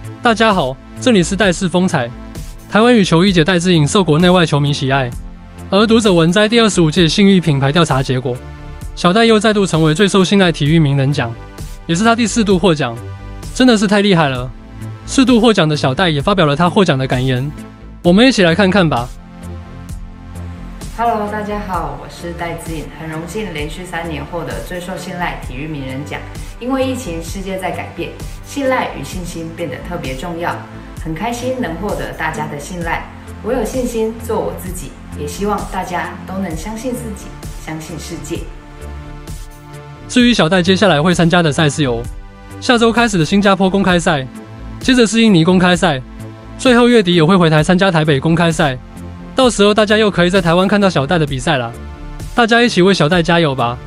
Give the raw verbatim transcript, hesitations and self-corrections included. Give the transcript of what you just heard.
大家好，这里是戴氏风采。台湾羽球一姐戴资颖受国内外球迷喜爱，而读者文摘第二十五届信誉品牌调查结果，小戴又再度成为最受信赖体育名人奖，也是她第四度获奖，真的是太厉害了。四度获奖的小戴也发表了她获奖的感言，我们一起来看看吧。 Hello， 大家好，我是戴资颖，很荣幸连续三年获得最受信赖体育名人奖。因为疫情，世界在改变，信赖与信心变得特别重要。很开心能获得大家的信赖，我有信心做我自己，也希望大家都能相信自己，相信世界。 至于小戴接下来会参加的赛事有下周开始的新加坡公开赛，接着是印尼公开赛，最后月底也会回台参加台北公开赛。到时候大家又可以在台湾看到小戴的比赛啦，大家一起为小戴加油吧！